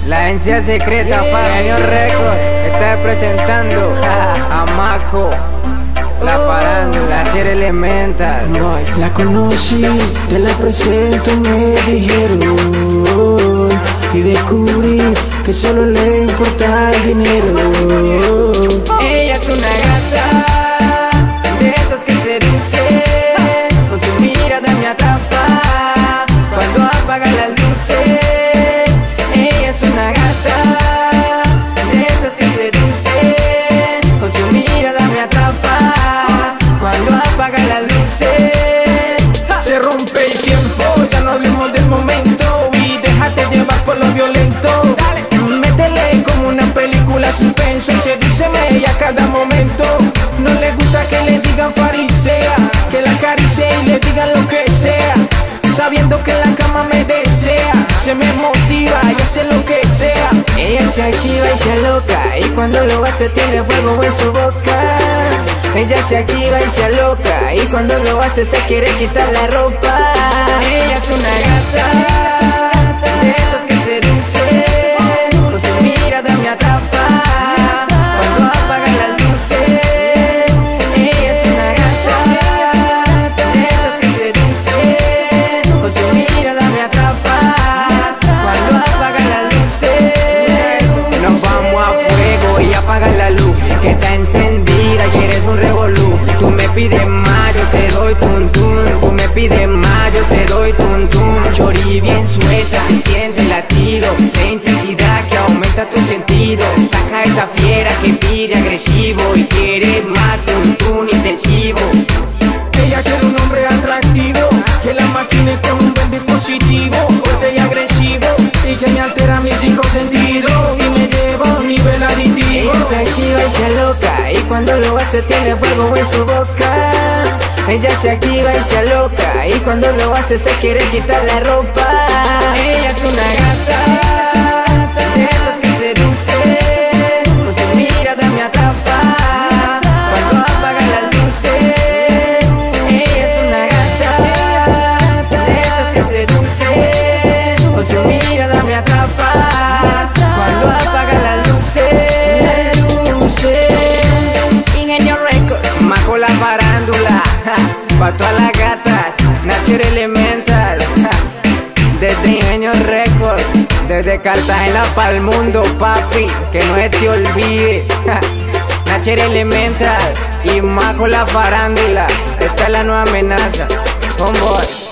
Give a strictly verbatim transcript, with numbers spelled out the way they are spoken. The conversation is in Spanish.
La agencia secreta para Genio Record está presentando a Mako, la farándula, Nacher Elemental. La conocí, te la presento, me dijeron, y descubrí que solo le importa el dinero. Ella es una gata, de esas que seduce, con su mirada me atrapa, cuando apaga las luces. Ella es una gata, de esas que seduce, con su mirada me atrapa, cuando apaga las luces. Se rompe el tiempo, ya no hablemos del momento, y déjate llevar por lo violento. Dale, métele como una película suspenso, y sedúceme ella a cada momento. No le gusta que le digan farisea, que la acaricie y le digan lo que sea, sabiendo que en la cama me desea. Se me motiva y hace lo que sea. Ella se activa y se aloca, y cuando lo hace tiene fuego en su boca. Ella se activa y se aloca, y cuando lo hace se quiere quitar la ropa. Ella es una gata, de esas que seduce, con su mirada me atrapa, cuando apaga las luces. Ella es una gata, de esas que seduce, con su mirada me atrapa, cuando apaga las luces. Nos vamos a fuego y apaga la luz que está encendida y eres un revolú. Tú me pides más, yo te doy tun tun. Tú me pides más, yo te doy tun tun. Chori bien suelta, se siente el latido de intensidad que aumenta tu sentido. Saca esa fiera que pide agresivo y quiere más tun tun intensivo. Ella quiere un hombre atractivo, que la maquine con un buen dispositivo, fuerte y agresivo, y que me altera mis cinco sentidos y me lleva a un nivel aditivo. Ella se activa y se aloca, y cuando lo hace tiene fuego en su boca. Ella se activa y se aloca, y cuando lo hace se quiere quitar la ropa. Ella es una gata, de esas que seduce, con su mirada me atrapa, cuando apaga las luces. Ella es una gata, de esas que seduce, con su mirada me atrapa, cuando apaga las luces. luces. Ingenio Records, Mako la farándula, pa' todas las gatas, Nacher Elemental, desde Ingenio Records, desde Cartagena pa'l mundo, papi, que no se te olvide. Nacher Elemental y Mako la farándula, esta es la nueva amenaza, homeboy.